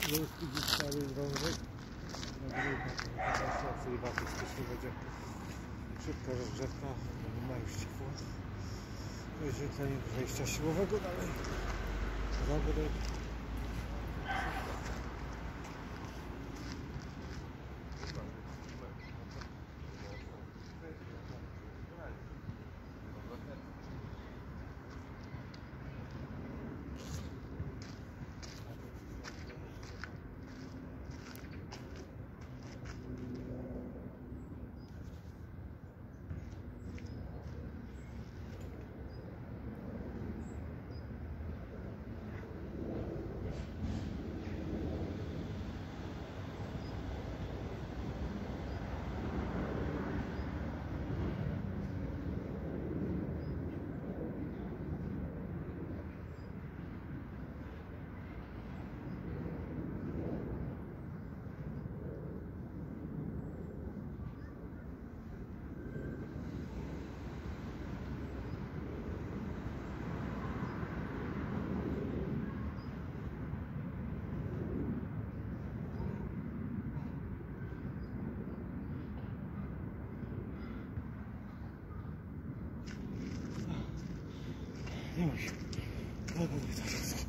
Jest stary drążek. Na drugą stację i bardzo skuteczny będzie szybka rozgrzewka, ma już ciepło. Wyświetlenie wejścia siłowego dalej. Zawodek. Nie musi.